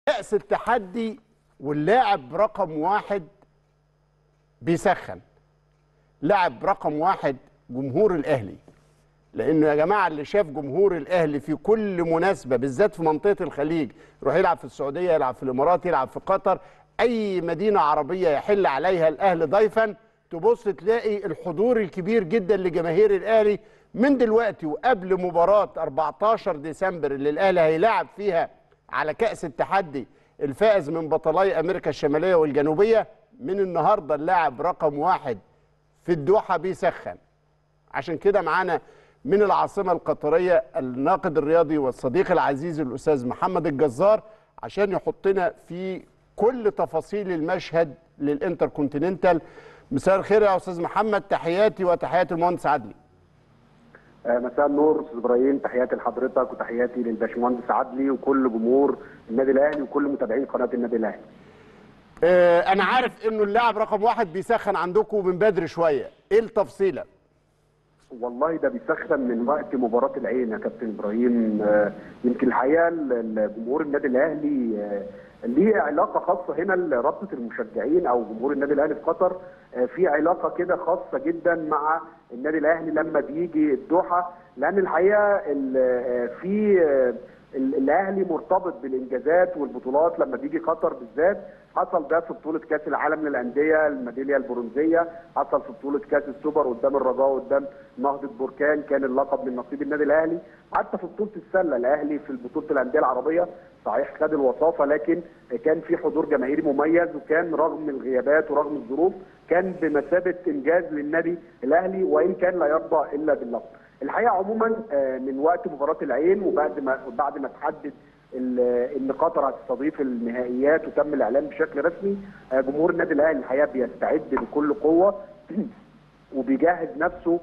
كأس التحدي واللاعب رقم واحد بيسخن. لاعب رقم واحد جمهور الأهلي، لأنه يا جماعة اللي شاف جمهور الأهلي في كل مناسبة بالذات في منطقة الخليج، يروح يلعب في السعودية، يلعب في الإمارات، يلعب في قطر، أي مدينة عربية يحل عليها الأهلي ضيفا، تبص تلاقي الحضور الكبير جدا لجماهير الأهلي من دلوقتي وقبل مباراة 14 ديسمبر اللي الأهلي هيلاعب فيها على كأس التحدي الفائز من بطلاي أمريكا الشمالية والجنوبية. من النهاردة اللاعب رقم واحد في الدوحة بيسخن. عشان كده معانا من العاصمة القطرية الناقد الرياضي والصديق العزيز الأستاذ محمد الجزار عشان يحطنا في كل تفاصيل المشهد للإنتركونتيننتال. مساء الخير يا أستاذ محمد، تحياتي وتحيات المهندس عدلي. مساء النور استاذ ابراهيم، تحياتي لحضرتك وتحياتي للباشمهندس عدلي وكل جمهور النادي الاهلي وكل متابعين قناه النادي الاهلي. انا عارف انه اللاعب رقم واحد بيسخن عندكم من بدري شويه، ايه التفصيله؟ والله ده بيسخن من وقت مباراه العين يا كابتن ابراهيم. يمكن الحقيقه جمهور النادي الاهلي ليه علاقه خاصه هنا، رابطه المشجعين او جمهور النادي الاهلي في قطر في علاقه كده خاصه جدا مع النادي الاهلي لما بيجي الدوحه، لان الحقيقه في الاهلي مرتبط بالانجازات والبطولات لما بيجي قطر بالذات. حصل ده في بطوله كاس العالم للانديه الميداليه البرونزيه، حصل في بطوله كاس السوبر قدام الرجاء قدام نهضه بركان كان اللقب من نصيب النادي الاهلي، حتى في بطوله السله الاهلي في بطوله الانديه العربيه صحيح خد الوصافه لكن كان في حضور جماهيري مميز، وكان رغم الغيابات ورغم الظروف كان بمثابه انجاز للنادي الاهلي وان كان لا يرضى الا باللقب. الحقيقه عموما من وقت مباراه العين وبعد ما تحدد ان قطر هتستضيف النهائيات وتم الاعلان بشكل رسمي، جمهور النادي الاهلي الحقيقه بيستعد بكل قوه وبيجهز نفسه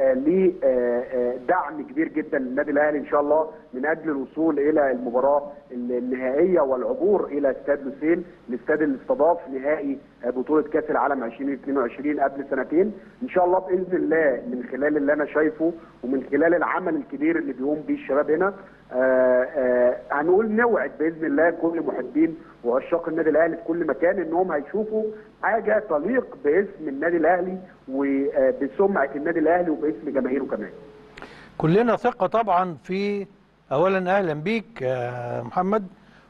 لدعم كبير جدا للنادي الاهلي ان شاء الله من اجل الوصول الى المباراه النهائيه والعبور الى استاد لوسيل، الاستاد اللي استضاف نهائي بطوله كاس العالم 2022 قبل سنتين. ان شاء الله باذن الله من خلال اللي انا شايفه ومن خلال العمل الكبير اللي بيقوم بيه الشباب هنا هنقول نوعد باذن الله كل محبين وعشاق النادي الاهلي في كل مكان انهم هيشوفوا حاجه تليق باسم النادي الاهلي وبسمعه النادي الاهلي وباسم جماهيره كمان. كلنا ثقه طبعا في اولا اهلا بيك يا محمد،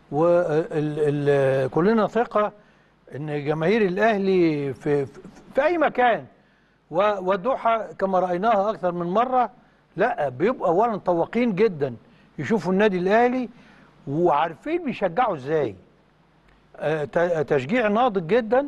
وكلنا ثقه ان جماهير الاهلي في اي مكان والدوحه كما رايناها اكثر من مره لا بيبقى اولا متوقين جدا يشوفوا النادي الاهلي وعارفين بيشجعوا ازاي. تشجيع ناضج جدا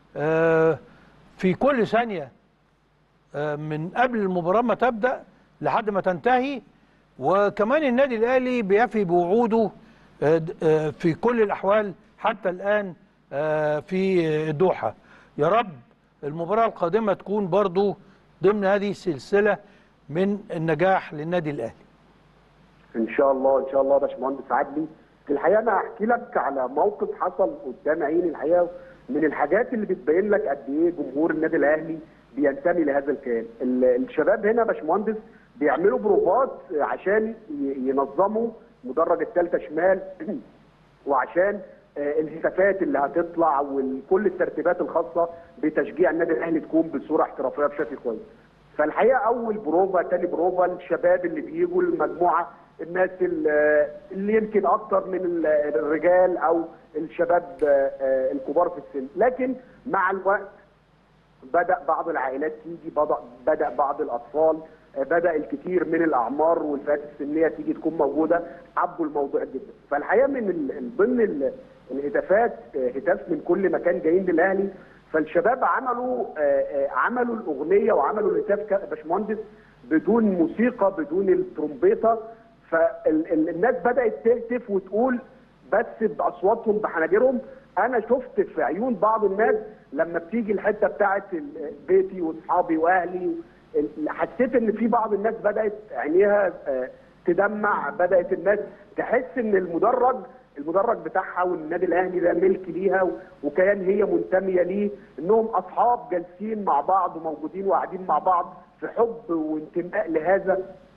في كل ثانيه من قبل المباراه ما تبدا لحد ما تنتهي، وكمان النادي الاهلي بيفي بوعوده في كل الاحوال حتى الان في الدوحه. يا رب المباراه القادمه تكون برضو ضمن هذه السلسله من النجاح للنادي الاهلي ان شاء الله. ان شاء الله يا باشمهندس عدلي. الحقيقه انا هحكي لك على موقف حصل قدام عيني، الحقيقه من الحاجات اللي بتبين لك قد ايه جمهور النادي الاهلي بينتمي لهذا الكيان. الشباب هنا يا باشمهندس بيعملوا بروفات عشان ينظموا مدرج الثالثه شمال وعشان الهتافات اللي هتطلع وكل الترتيبات الخاصه بتشجيع النادي الاهلي تكون بصوره احترافيه بشكل كويس. فالحقيقه اول بروفا ثاني بروفا الشباب اللي بيجوا المجموعه الناس اللي يمكن اكتر من الرجال او الشباب الكبار في السن، لكن مع الوقت بدا بعض العائلات تيجي، بدا بعض الاطفال، بدا الكثير من الاعمار والفئات السنيه تيجي تكون موجوده، حبوا الموضوع جدا. فالحقيقه من ضمن الهتافات هتاف من كل مكان جايين للاهلي، فالشباب عملوا الاغنيه وعملوا الهتاف باشمهندس بدون موسيقى بدون الترومبيطه، فالناس بدات تهتف وتقول بس باصواتهم بحناجرهم. انا شفت في عيون بعض الناس لما بتيجي الحته بتاعت بيتي واصحابي واهلي، حسيت ان في بعض الناس بدات عينيها تدمع، بدات الناس تحس ان المدرج بتاعها والنادي الاهلي ده ملك ليها وكيان هي منتميه ليه، انهم اصحاب جالسين مع بعض وموجودين وقاعدين مع بعض في حب وانتماء لهذا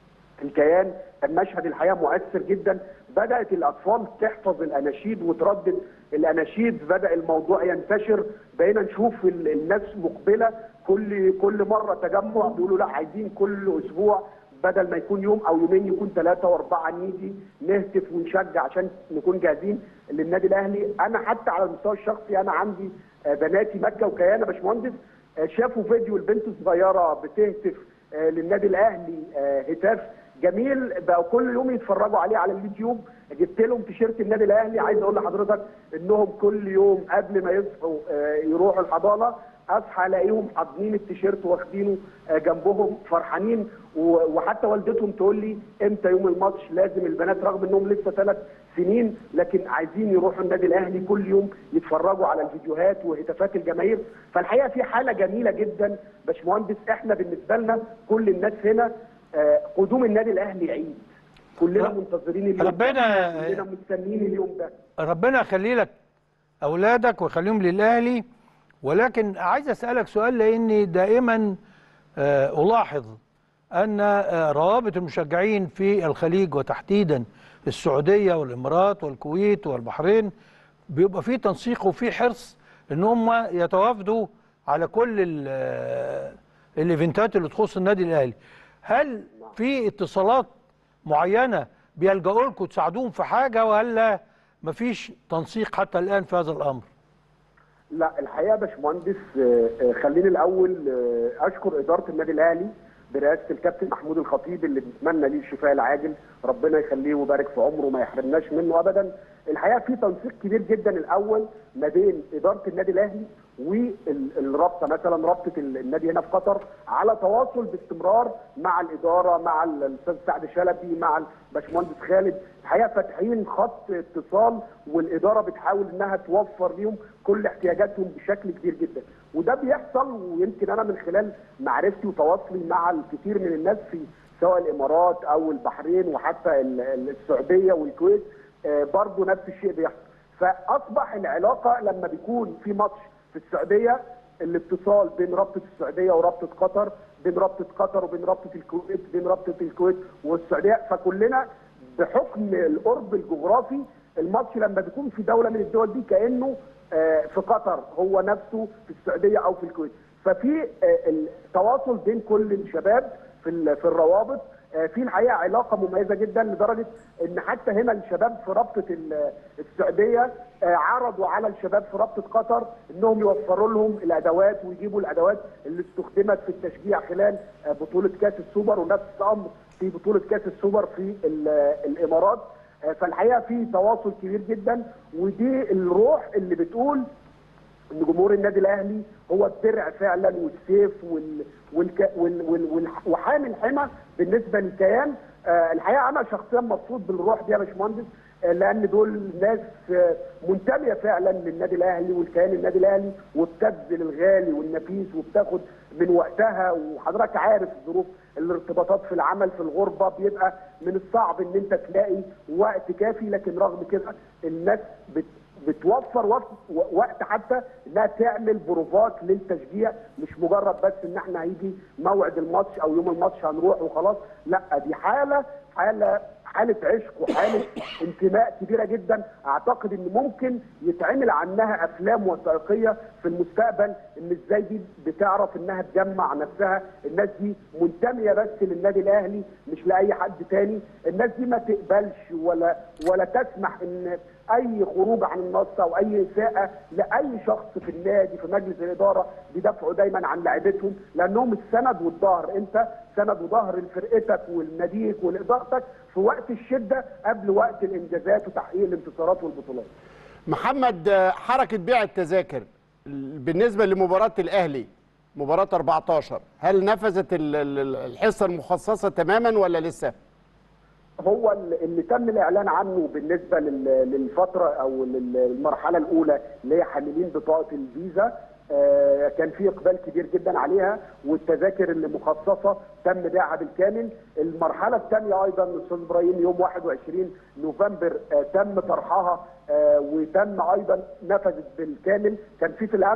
الكيان. كان مشهد الحقيقه مؤثر جدا. بدات الاطفال تحفظ الاناشيد وتردد الاناشيد، بدا الموضوع ينتشر، بقينا نشوف الناس مقبله كل مره تجمع بيقولوا لا عايزين كل اسبوع بدل ما يكون يوم او يومين يكون 3 و4 نيجي نهتف ونشجع عشان نكون جاهزين للنادي الاهلي. انا حتى على المستوى الشخصي انا عندي بناتي مكه وكيان يا باشمهندس، شافوا فيديو البنت الصغيره بتهتف للنادي الاهلي هتاف جميل، بقوا كل يوم يتفرجوا عليه على اليوتيوب. جبت لهم تيشيرت النادي الاهلي، عايز اقول لحضرتك انهم كل يوم قبل ما يصحوا يروحوا الحضانه اصحى الاقيهم حاضنين التيشيرت واخدينه جنبهم فرحانين، وحتى والدتهم تقول لي امتى يوم الماتش. لازم البنات رغم انهم لسه 3 سنين لكن عايزين يروحوا النادي الاهلي كل يوم يتفرجوا على الفيديوهات وهتافات الجماهير. فالحقيقه في حاله جميله جدا باشمهندس. احنا بالنسبه لنا كل الناس هنا قدوم النادي الاهلي عيد، كلنا منتظرين اليوم كلنا مستنيين اليوم ده. ربنا يخلي لك اولادك ويخليهم للاهلي. ولكن عايز اسالك سؤال، لاني دائما الاحظ ان روابط المشجعين في الخليج وتحديدا السعوديه والامارات والكويت والبحرين بيبقى في تنسيق وفي حرص ان هم يتوافدوا على كل الايفنتات اللي تخص النادي الاهلي. هل في اتصالات معينه بيلجأوا لكم تساعدوهم في حاجه، ولا مفيش تنسيق حتى الان في هذا الامر؟ لا الحقيقه يا باشمهندس خليني الاول اشكر اداره النادي الاهلي برئاسه الكابتن محمود الخطيب اللي بنتمنى ليه الشفاء العاجل، ربنا يخليه ويبارك في عمره وما يحرمناش منه ابدا. الحقيقه في تنسيق كبير جدا الاول ما بين اداره النادي الاهلي والرابطه، مثلا رابطه النادي هنا في قطر على تواصل باستمرار مع الاداره، مع الاستاذ سعد شلبي، مع الباشمهندس خالد. الحقيقه فاتحين خط اتصال والاداره بتحاول انها توفر ليهم كل احتياجاتهم بشكل كبير جدا، وده بيحصل. ويمكن انا من خلال معرفتي وتواصلي مع الكثير من الناس في سواء الامارات او البحرين وحتى السعوديه والكويت برضه نفس الشيء بيحصل. فاصبح العلاقه لما بيكون في ماتش في السعوديه الاتصال بين رابطه السعوديه ورابطه قطر، بين رابطه قطر وبين رابطه الكويت، بين رابطه الكويت والسعوديه، فكلنا بحكم القرب الجغرافي الماتش لما بيكون في دوله من الدول دي كانه في قطر هو نفسه في السعوديه او في الكويت. ففي التواصل بين كل الشباب في الروابط. في الحقيقه علاقه مميزه جدا لدرجه ان حتى هنا الشباب في رابطه السعوديه عرضوا على الشباب في رابطه قطر انهم يوفروا لهم الادوات ويجيبوا الادوات اللي استخدمت في التشجيع خلال بطوله كاس السوبر، ونفس الامر في بطوله كاس السوبر في الامارات. فالحقيقه في تواصل كبير جدا، ودي الروح اللي بتقول ان جمهور النادي الاهلي هو الدرع فعلا والسيف وحامي الحمى بالنسبه للكيان. الحقيقه انا شخصيا مبسوط بالروح دي يا باشمهندس، لان دول ناس منتميه فعلا للنادي الاهلي والكيان النادي الاهلي، وبتبذل الغالي والنفيس وبتاخد من وقتها. وحضرتك عارف ظروف الارتباطات في العمل في الغربه بيبقى من الصعب ان انت تلاقي وقت كافي، لكن رغم كده الناس بتوفر وقت حتى انها تعمل بروفات للتشجيع، مش مجرد بس ان احنا هيجي موعد الماتش او يوم الماتش هنروح وخلاص، لا دي حاله عشق وحاله انتماء كبيره جدا. اعتقد ان ممكن يتعمل عنها افلام وثائقيه في المستقبل، ان ازاي دي بتعرف انها تجمع نفسها. الناس دي منتميه بس للنادي الاهلي مش لاي حد تاني. الناس دي ما تقبلش ولا تسمح ان اي خروج عن النص او اي اساءه لاي شخص في النادي في مجلس الاداره. بيدافعوا دايما عن لاعبتهم لانهم السند والظهر، انت سند وظهر لفرقتك ولناديك ولادارتك في وقت الشده قبل وقت الانجازات وتحقيق الانتصارات والبطولات. محمد، حركه بيع التذاكر بالنسبه لمباراه الاهلي مباراه 14، هل نفذت الحصه المخصصه تماما ولا لسه؟ هو اللي تم الاعلان عنه بالنسبه للفتره او للمرحله الاولى اللي هي حاملين بطاقه الفيزا، كان في اقبال كبير جدا عليها، والتذاكر اللي مخصصه تم بيعها بالكامل. المرحله الثانيه ايضا استاذ ابراهيم يوم 21 نوفمبر تم طرحها وتم ايضا نفذت بالكامل. كان في الامس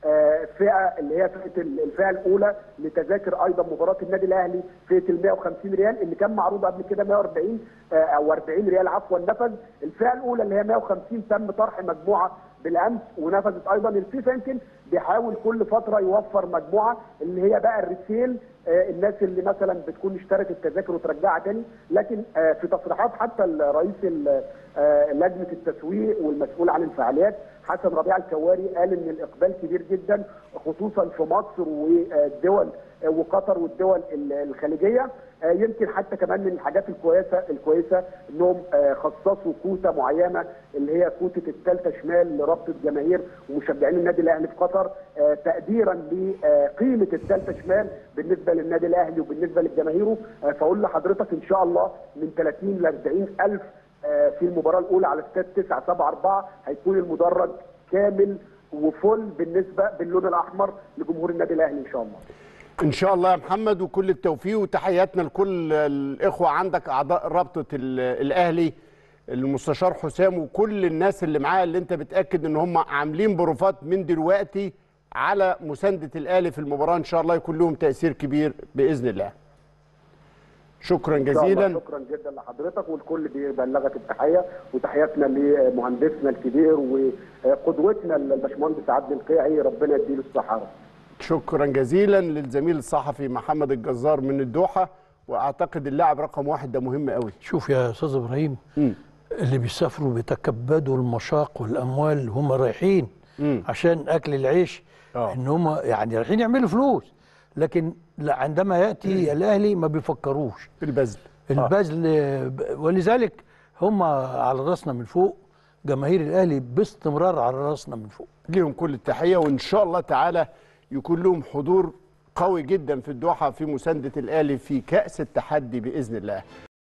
فئه اللي هي الفئه الاولى لتذاكر ايضا مباراه النادي الاهلي، فئه ال 150 ريال اللي كان معروض قبل كده 140 او 40 ريال عفوا نفذ. الفئه الاولى اللي هي 150 تم طرح مجموعه بالامس ونفذت ايضا. الفيفا يمكن بيحاول كل فتره يوفر مجموعه اللي هي بقى الريسيل، الناس اللي مثلا بتكون اشترت التذاكر وترجعها تاني. لكن في تصريحات حتى رئيس لجنه التسويق والمسؤول عن الفعاليات حسن ربيع الكواري قال ان الاقبال كبير جدا، خصوصا في مصر والدول وقطر والدول الخليجيه. يمكن حتى كمان من الحاجات الكويسه انهم خصصوا كوته معينه اللي هي كوته الثالثه شمال لرابطه جماهير ومشجعين النادي الاهلي في قطر، تقديرا لقيمه الثالثه شمال بالنسبه للنادي الاهلي وبالنسبه لجماهيره. فاقول لحضرتك ان شاء الله من 30 ل 40 الف في المباراه الاولى على استاد 974 هيكون المدرج كامل وفل بالنسبه باللون الاحمر لجمهور النادي الاهلي ان شاء الله. ان شاء الله يا محمد، وكل التوفيق وتحياتنا لكل الاخوه عندك اعضاء رابطه الاهلي، المستشار حسام وكل الناس اللي معاه اللي انت بتاكد ان هم عاملين بروفات من دلوقتي على مسانده الاهلي في المباراه. ان شاء الله يكون لهم تاثير كبير باذن الله. شكرا جزيلا. شكرا جدا لحضرتك، والكل بيبلغك التحيه وتحياتنا لمهندسنا الكبير وقدوتنا الباشمهندس عبد القيعي، ربنا يديله الصحه. شكرا جزيلا للزميل الصحفي محمد الجزار من الدوحه، واعتقد اللاعب رقم 1 ده مهم قوي. شوف يا استاذ ابراهيم، اللي بيسافروا بيتكبدوا المشاق والاموال هم رايحين عشان اكل العيش، ان هم يعني رايحين يعملوا فلوس، لكن عندما ياتي الاهلي ما بيفكروش في البذل. ولذلك هم على راسنا من فوق، جماهير الاهلي باستمرار على راسنا من فوق. ليهم كل التحيه، وان شاء الله تعالى يكون لهم حضور قوي جدا في الدوحه في مسانده الاهلي في كاس التحدي باذن الله.